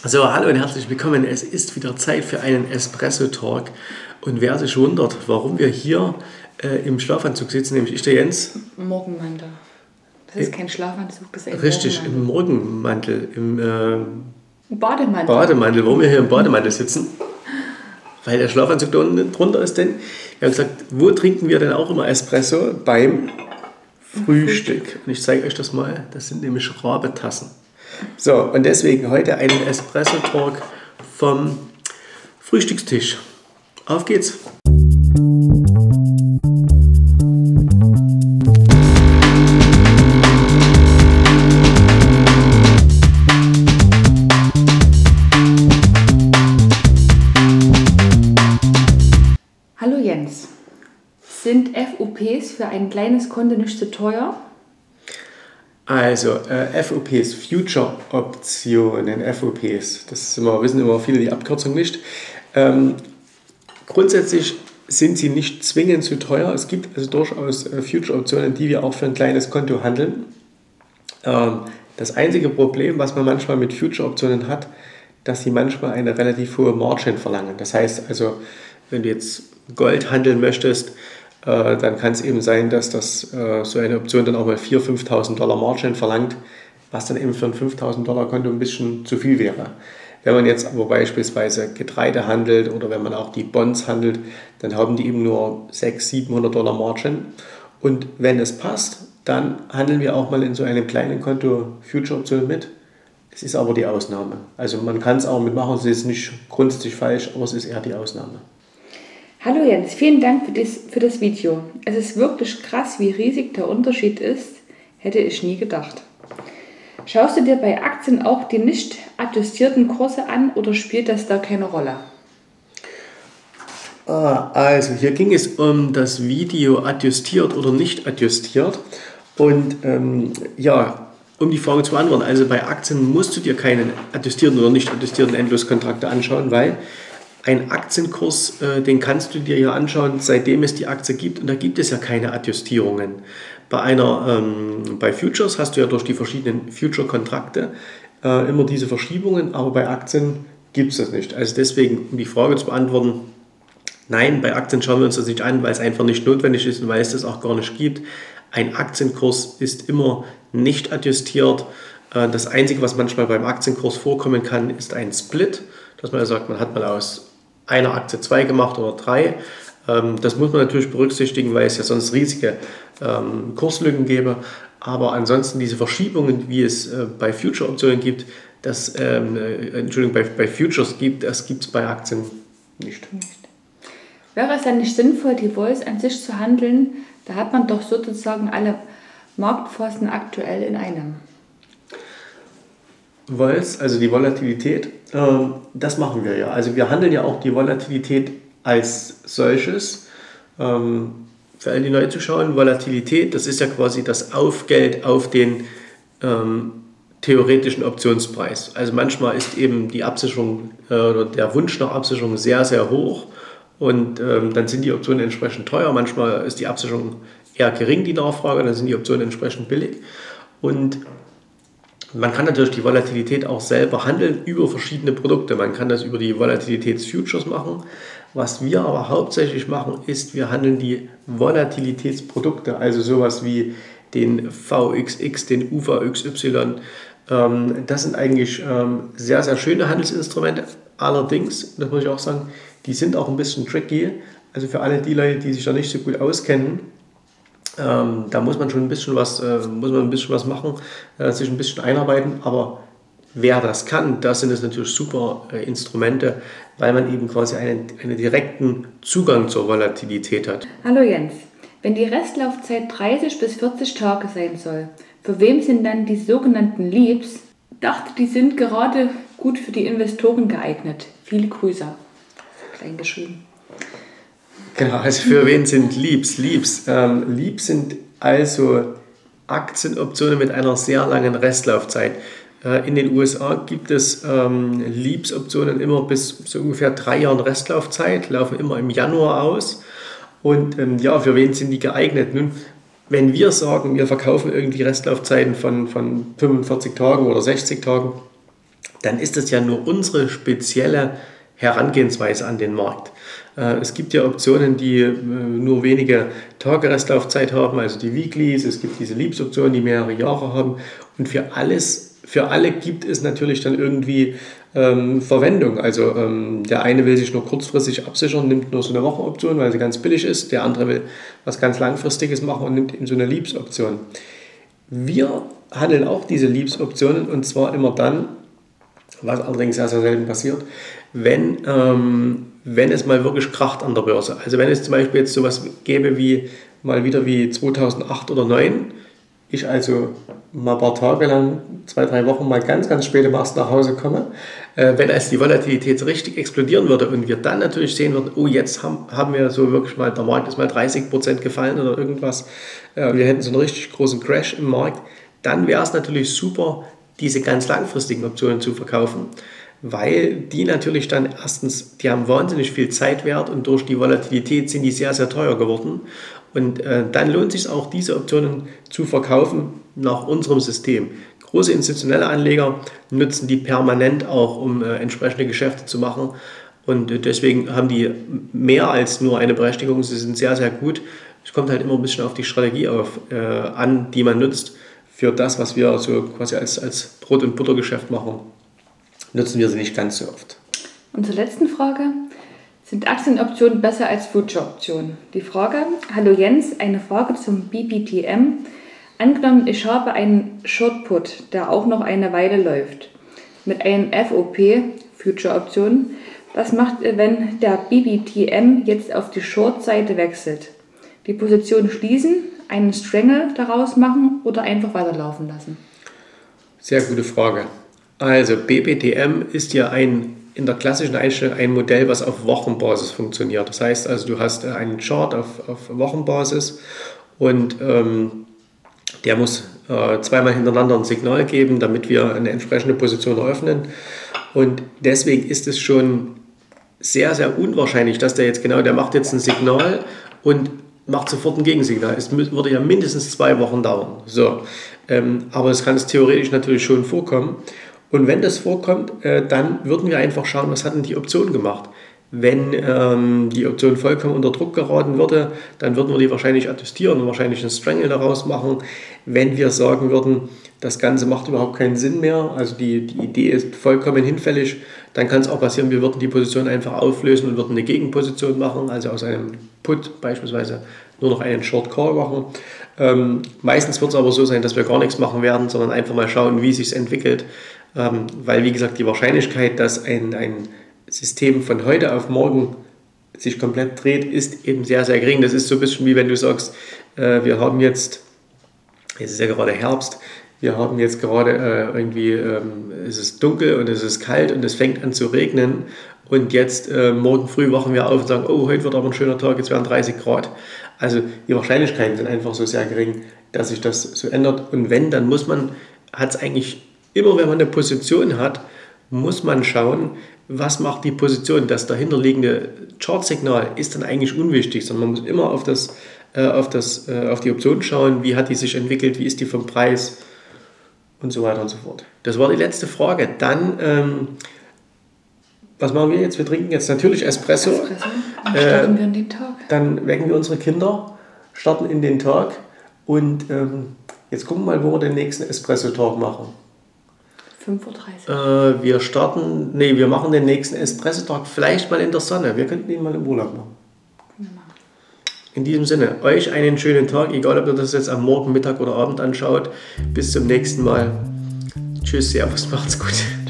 So, hallo und herzlich willkommen. Es ist wieder Zeit für einen Espresso-Talk. Und wer sich wundert, warum wir hier im Schlafanzug sitzen, nämlich ich, der Jens. Morgenmantel. Das ist kein Schlafanzug, das ist ein Richtig, Morgenmantel. im Bademantel. Bademantel, warum wir hier im Bademantel sitzen. Weil der Schlafanzug da unten drunter ist, denn wir haben gesagt, wo trinken wir denn auch immer Espresso? Beim Frühstück. Und ich zeige euch das mal, das sind nämlich Rabetassen. So, und deswegen heute einen Espresso-Talk vom Frühstückstisch. Auf geht's! Hallo Jens, sind FOPs für ein kleines Konto nicht zu teuer? Also, FOPs, Future Optionen, FOPs, das ist immer, wissen immer viele die Abkürzung nicht. Grundsätzlich sind sie nicht zwingend zu teuer. Es gibt also durchaus Future Optionen, die wir auch für ein kleines Konto handeln. Das einzige Problem, was man manchmal mit Future Optionen hat, dass sie manchmal eine relativ hohe Margin verlangen. Das heißt also, wenn du jetzt Gold handeln möchtest, dann kann es eben sein, dass das so eine Option dann auch mal 4.000, 5.000 Dollar Margin verlangt, was dann eben für ein 5.000 Dollar Konto ein bisschen zu viel wäre. Wenn man jetzt aber beispielsweise Getreide handelt oder wenn man auch die Bonds handelt, dann haben die eben nur 600, 700 Dollar Margin. Und wenn es passt, dann handeln wir auch mal in so einem kleinen Konto Future Optionen mit. Es ist aber die Ausnahme. Also man kann es auch mitmachen, es ist nicht grundsätzlich falsch, aber es ist eher die Ausnahme. Hallo Jens, vielen Dank für das Video. Es ist wirklich krass, wie riesig der Unterschied ist, hätte ich nie gedacht. Schaust du dir bei Aktien auch die nicht adjustierten Kurse an oder spielt das da keine Rolle? Also hier ging es um das Video adjustiert oder nicht adjustiert. Und um die Frage zu beantworten, also bei Aktien musst du dir keine adjustierten oder nicht adjustierten Endloskontrakte anschauen, weil ein Aktienkurs, den kannst du dir ja anschauen, seitdem es die Aktie gibt, und da gibt es ja keine Adjustierungen. Bei Futures hast du ja durch die verschiedenen Future-Kontrakte immer diese Verschiebungen, aber bei Aktien gibt es das nicht. Also deswegen, um die Frage zu beantworten, nein, bei Aktien schauen wir uns das nicht an, weil es einfach nicht notwendig ist und weil es das auch gar nicht gibt. Ein Aktienkurs ist immer nicht adjustiert. Das Einzige, was manchmal beim Aktienkurs vorkommen kann, ist ein Split, dass man ja sagt, man hat mal aus einer Aktie 2 gemacht oder 3. Das muss man natürlich berücksichtigen, weil es ja sonst riesige Kurslücken gäbe. Aber ansonsten diese Verschiebungen, wie es bei Future-Optionen gibt, bei Futures gibt, das gibt es bei Aktien nicht. Wäre es dann nicht sinnvoll, die Vols an sich zu handeln? Da hat man doch sozusagen alle Marktphasen aktuell in einem. Vols, also die Volatilität, das machen wir ja. Also wir handeln ja auch die Volatilität als solches. Für alle, die neu zuschauen, Volatilität, das ist ja quasi das Aufgeld auf den theoretischen Optionspreis. Also manchmal ist eben die Absicherung oder der Wunsch nach Absicherung sehr, sehr hoch und dann sind die Optionen entsprechend teuer. Manchmal ist die Absicherung eher gering, die Nachfrage, dann sind die Optionen entsprechend billig. Und man kann natürlich die Volatilität auch selber handeln über verschiedene Produkte. Man kann das über die Volatilitätsfutures machen. Was wir aber hauptsächlich machen, ist, wir handeln die Volatilitätsprodukte, also sowas wie den VXX, den UVXY. Das sind eigentlich sehr, sehr schöne Handelsinstrumente. Allerdings, das muss ich auch sagen, die sind auch ein bisschen tricky. Also für alle die Leute, die sich da nicht so gut auskennen, da muss man schon ein bisschen was machen, sich ein bisschen einarbeiten, aber wer das kann, das sind es natürlich super Instrumente, weil man eben quasi einen direkten Zugang zur Volatilität hat. Hallo Jens, wenn die Restlaufzeit 30 bis 40 Tage sein soll, für wem sind dann die sogenannten Leaps? Dachte, die sind gerade gut für die Investoren geeignet. Viele Grüße. Klein geschrieben. Genau, also für wen sind Leaps? Leaps sind also Aktienoptionen mit einer sehr langen Restlaufzeit. In den USA gibt es Leaps-Optionen immer bis so ungefähr 3 Jahren Restlaufzeit, laufen immer im Januar aus. Und für wen sind die geeignet? Nun, wenn wir sagen, wir verkaufen irgendwie Restlaufzeiten von 45 Tagen oder 60 Tagen, dann ist das ja nur unsere spezielle Herangehensweise an den Markt. Es gibt ja Optionen, die nur wenige Tage Restlaufzeit haben, also die Weeklies, es gibt diese Leaps-Optionen, die mehrere Jahre haben und für alle gibt es natürlich dann irgendwie Verwendung. Also der eine will sich nur kurzfristig absichern, nimmt nur so eine Wochenoption, weil sie ganz billig ist, der andere will was ganz Langfristiges machen und nimmt eben so eine Leaps-Option. Wir handeln auch diese Leaps-Optionen und zwar immer dann, was allerdings sehr, sehr selten passiert, wenn es mal wirklich kracht an der Börse. Also wenn es zum Beispiel jetzt sowas gäbe wie mal wieder wie 2008 oder 2009, ich also mal ein paar Tage lang, 2-3 Wochen mal ganz, ganz spät im Ast nach Hause komme, wenn also die Volatilität so richtig explodieren würde und wir dann natürlich sehen würden, oh jetzt haben wir so wirklich mal, der Markt ist mal 30% gefallen oder irgendwas, wir hätten so einen richtig großen Crash im Markt, dann wäre es natürlich super, diese ganz langfristigen Optionen zu verkaufen, weil die natürlich dann erstens, die haben wahnsinnig viel Zeitwert und durch die Volatilität sind die sehr, sehr teuer geworden. Und dann lohnt es sich auch, diese Optionen zu verkaufen nach unserem System. Große institutionelle Anleger nutzen die permanent auch, um entsprechende Geschäfte zu machen. Und deswegen haben die mehr als nur eine Berechtigung. Sie sind sehr, sehr gut. Es kommt halt immer ein bisschen auf die Strategie an, die man nutzt. Für das, was wir so quasi als Brot- und Buttergeschäft machen, nutzen wir sie nicht ganz so oft. Und zur letzten Frage. Sind Aktienoptionen besser als Future-Optionen? Die Frage, hallo Jens, eine Frage zum BPTM. Angenommen, ich habe einen Short-Put, der auch noch eine Weile läuft, mit einem FOP, Future-Optionen. Was macht ihr, wenn der BPTM jetzt auf die Short-Seite wechselt? Die Position schließen, einen Strangle daraus machen oder einfach weiterlaufen lassen? Sehr gute Frage. Also BPTM ist ja in der klassischen Einstellung ein Modell, was auf Wochenbasis funktioniert. Das heißt also, du hast einen Chart auf Wochenbasis und der muss zweimal hintereinander ein Signal geben, damit wir eine entsprechende Position eröffnen. Und deswegen ist es schon sehr, sehr unwahrscheinlich, dass der macht jetzt ein Signal und macht sofort ein Gegensignal. Es würde ja mindestens 2 Wochen dauern. So. Aber es kann theoretisch natürlich schon vorkommen. Und wenn das vorkommt, dann würden wir einfach schauen, was hat denn die Option gemacht. Wenn die Option vollkommen unter Druck geraten würde, dann würden wir die wahrscheinlich adjustieren und wahrscheinlich einen Strangle daraus machen. Wenn wir sagen würden, das Ganze macht überhaupt keinen Sinn mehr, also die Idee ist vollkommen hinfällig, dann kann es auch passieren, wir würden die Position einfach auflösen und würden eine Gegenposition machen, also aus einem Put beispielsweise nur noch einen Short Call machen. Meistens wird es aber so sein, dass wir gar nichts machen werden, sondern einfach mal schauen, wie es sich entwickelt. Weil, wie gesagt, die Wahrscheinlichkeit, dass ein System von heute auf morgen sich komplett dreht, ist eben sehr, sehr gering. Das ist so ein bisschen wie wenn du sagst, wir haben jetzt ist ja gerade Herbst, wir haben jetzt gerade es ist dunkel und es ist kalt und es fängt an zu regnen und jetzt morgen früh wachen wir auf und sagen, oh, heute wird aber ein schöner Tag, jetzt werden 30 Grad. Also die Wahrscheinlichkeiten sind einfach so sehr gering, dass sich das so ändert und wenn, dann hat es eigentlich immer, wenn man eine Position hat, muss man schauen, was macht die Position. Das dahinterliegende Chartsignal ist dann eigentlich unwichtig, sondern man muss immer auf die Option schauen, wie hat die sich entwickelt, wie ist die vom Preis und so weiter und so fort. Das war die letzte Frage. Dann, was machen wir jetzt? Wir trinken jetzt natürlich Espresso. Dann starten wir in den Tag. Dann wecken wir unsere Kinder, starten in den Tag und jetzt gucken wir mal, wo wir den nächsten Espresso-Talk machen. 5:30 Uhr. Wir machen den nächsten Espresso-Talk vielleicht mal in der Sonne. Wir könnten ihn mal im Urlaub machen. In diesem Sinne, euch einen schönen Tag, egal ob ihr das jetzt am Morgen, Mittag oder Abend anschaut. Bis zum nächsten Mal. Tschüss, servus, macht's gut.